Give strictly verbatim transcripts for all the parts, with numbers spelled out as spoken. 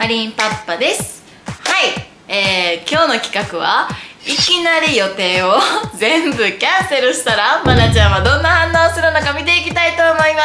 マリンパッパです。はい、えー、今日の企画はいきなり予定を全部キャンセルしたらまなちゃんはどんな反応するのか見ていきたいと思います。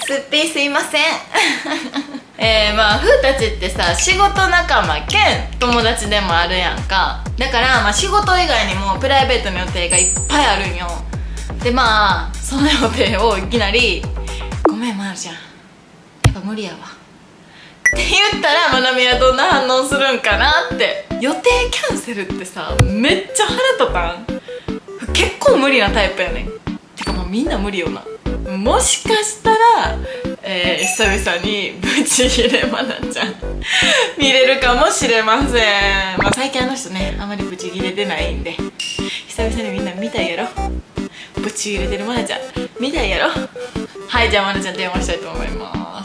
すっぴーすいませんえー、まあふーたちってさ、仕事仲間兼友達でもあるやんか。だから、まあ、仕事以外にもプライベートの予定がいっぱいあるんよ。でまあその予定をいきなり「ごめんまなちゃんやっぱ無理やわ」って言ったらまなみはどんな反応するんかなって。予定キャンセルってさ、めっちゃ腹立たん？結構無理なタイプやねん。てかもうみんな無理よな。もしかしたら、えー、久々にブチギレまなちゃん見れるかもしれません。まあ最近あの人ね、あまりブチギレてないんで、久々にみんな見たいやろ。ブチギレてるまなちゃん見たいやろ。はい、じゃあまなちゃん電話したいと思います。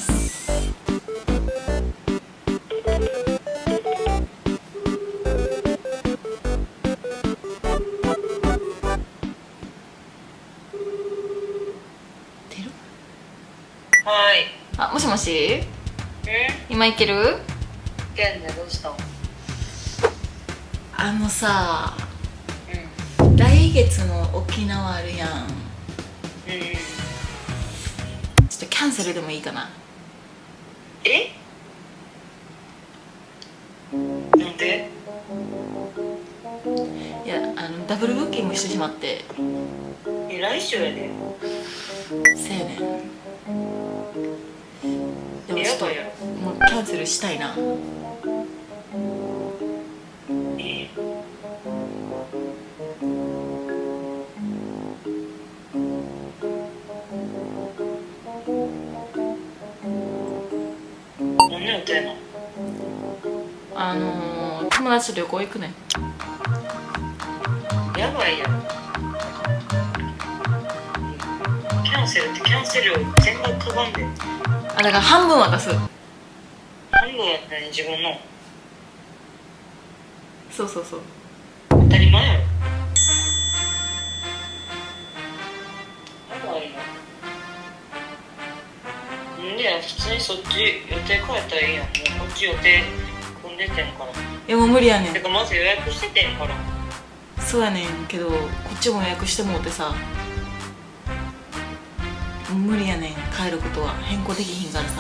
はい。 あ、もしもし。 うん？ 今いける？ けんね、どうしたの？ あのさ、 うん。 来月の沖縄あるやん。 うん。 ちょっとキャンセルでもいいかな。 え？なんで？ いや、あのダブルブッキングしてしまって。 え、来週やで。 せやねん。でもちょっとやばいやろ。 もうキャンセルしたいな。 え？何の予定なの？ あのー、友達と旅行行くねん。 やばいやん。キャンセルってキャンセルを全額かかんで。 あ、だから半分渡す。 半分は何？自分の？ そうそうそう。 当たり前やろ。やばいな。んで普通にそっち予定変えたらいいやん。もうこっち予定組んでてんから。 いやもう無理やねん。 てかまず予約しててんから。 そうやねんけど、こっちも予約してもうてさ、もう無理やねん。帰ることは変更できひんからさ。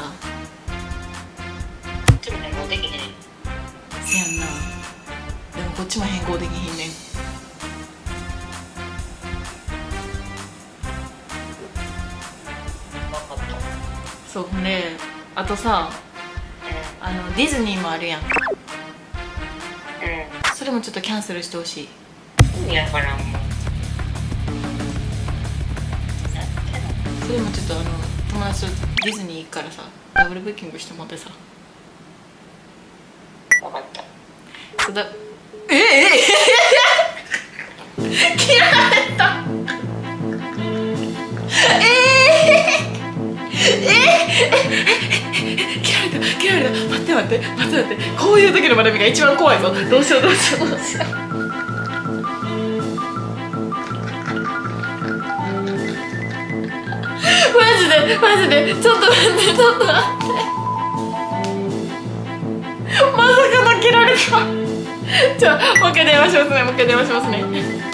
こっちも変更できへん。 せやんな。でもこっちも変更できひんねん。 分かった。 そう、ほんであとさ、あのディズニーもあるやん。 うん。 それもちょっとキャンセルしてほしい。 うん。やからもう。 それもちょっとあの友達とディズニー行くからさ、ダブルブッキングしてもらってさ。 分かった。 そうだ。えええ切られた。ええええ切られた切られた。待って待って待って待って。こういう時のまなみが一番怖いぞ。どうしようどうしようどうしよう。マジでマジでちょっと待ってちょっと待って。まさかの切られた。じゃあもう一回電話しますね。もう一回電話しますね。 ただい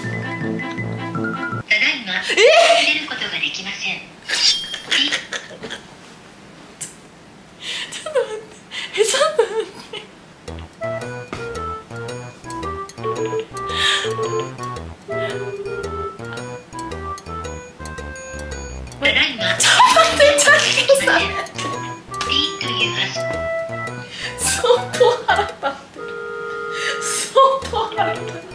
ま出ることができません。 ちょっと待って。え、ちょっと待って。 ただいまちょっと待って、ちょっとさ。 ピーという発相当腹立ってる。相当腹立ってる。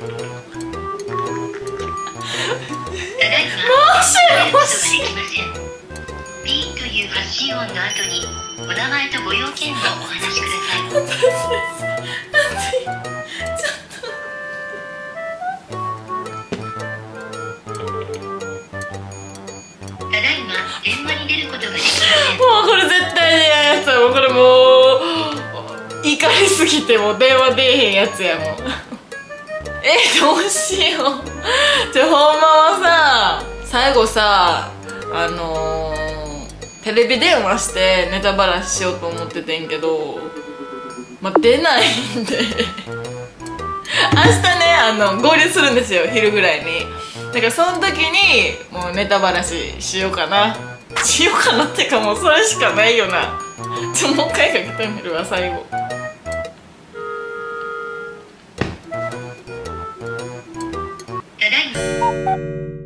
ただいまもし出ることがでもし。 きません。ピーという発信音の後にお名前とご用件をお話しください。 私です。私ちょっと。 ただいま電話に出ることができません。 もうこれ絶対に嫌なやつやもん。これもう怒りすぎてもう電話出えへんやつやもん。え、どうしよう。じゃあほんまはさ、最後さ、あのー、 テレビ電話してネタバラシしようと思っててんけど、まあ、出ないんで明日ねあの合流するんですよ、昼ぐらいに。だからその時にもうネタバラシしようかなしようかなってか、もうそれしかないよな。ちょもう一回かけてみるわ最後。 ただいま。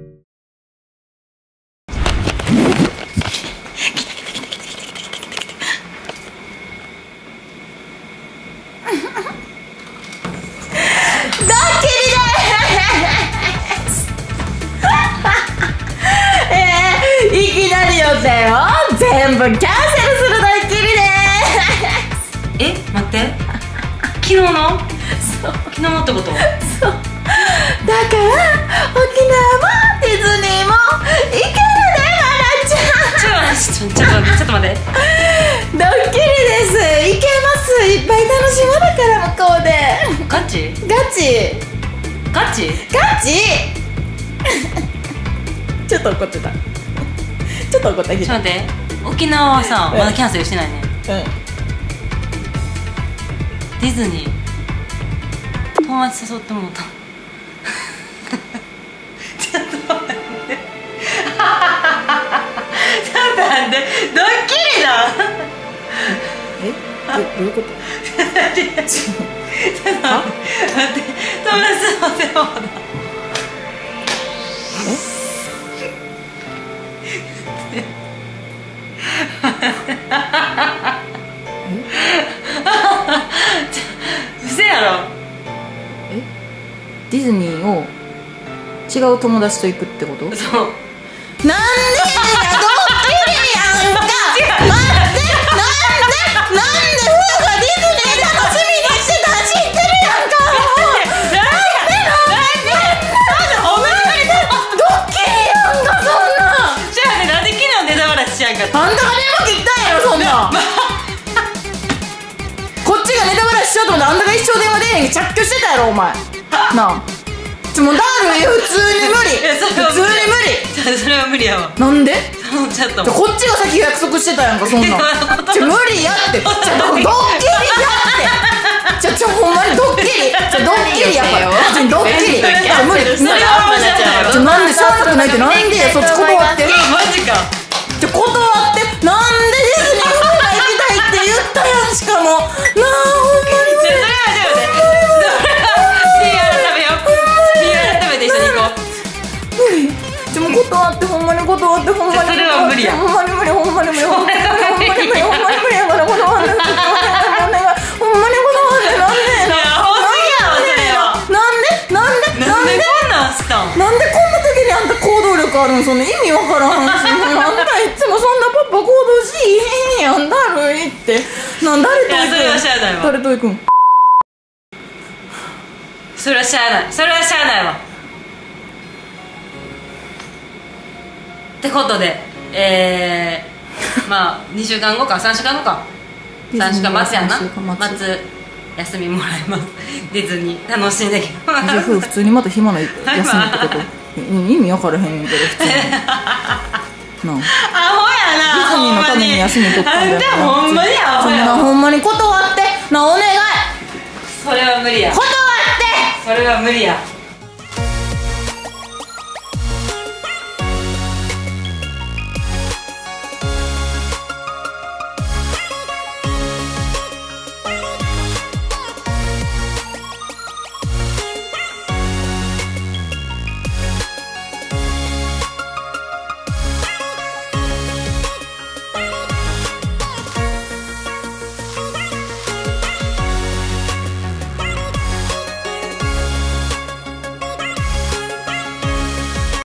全部キャンセルするドッキリでーす。え、待って、昨日のそう昨日のってこと？ そうだから沖縄もディズニーも行けるでマナちゃん。 ちょっと待ってちょっと待ってちょっと待って。 ドッキリです。行けます。いっぱい楽しむだから向こうで。 ガチ？ ガチガチ？ ガチちょっと怒ってた。ちょっと怒ったけど。 ちょっと待って、沖縄はさ、 うんまだキャンセルしてないね。 うん。 ディズニー友達誘ってもらったちょっと待ってちょっと待って、ドッキリだえ、どどういうこと？ ちょっと待って、待って友達誘ってもらった。嘘やろ。 え、ディズニーを違う友達と行くってこと？ そう。 なんでや、ドッキリやんか。待って、なんでなんでフーがディズニー楽しみにしてた知ってるやんか。なんでなんでお前ドッキリやんかそんなん。 じゃあね、なんで昨日ネタバラシしやんかった？ あんたが電話切ったんやろそんなん。こっちがネタバラシしようと思ってあんたが一生電話出へんに着去してたやろお前なあ。ちょもうだるいよ、普通に無理。 いやそれは普通に無理。 それは無理やわ。 なんで？ ちょっとちょこっちが先約束してたやんかそんなん。ちょ無理やって。ちょドッキリやって。ちょちょほんまにドッキリ。ちょドッキリやからちょドッキリ。ちょ無理無理。ちょなんでしゃあなくないってなんでや。そっち断って。 マジか。 ちょ断って。なんでディズニーフーが行きたいって言ったやん。しかもなあほんまに無理。ちょもう断ってほんまに断ってほんまに。 それは無理や。 ほんまに無理ほんまに無理ほんまに無理ほんまに無理ほんまに無理やから断ってほんまに断ってなんでいやほんまにやわそれは。 なんでなんでなんでこんなんしたん？ なんでこんな時にあんた行動力あるん？そんな意味わからんし。あんたいつもそんなパパ行動しへんやん。だるいってなん誰と行くん？ いやそれはしゃあないわ。 誰と行くん？ それはしゃあない。それはしゃあないわ。ってことで、えー、まあにしゅうかんごかさんしゅうかんごかさんしゅうかん待つやんな。 さんしゅうかん待つ待つ休みもらいます。ディズニー楽しんでけどじゃあ普通にまた暇な休みってこと意味分からへんねんけど普通になあアホやな。 ディズニーのために休み取ったんだよ。 あんたほんまにアホや。 そんなほんまに断ってなお願い。 それは無理や。 断って。 それは無理や。